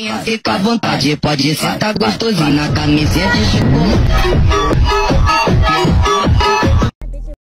Fica à vontade, pode sentar gostosinho na camiseta de chocolate.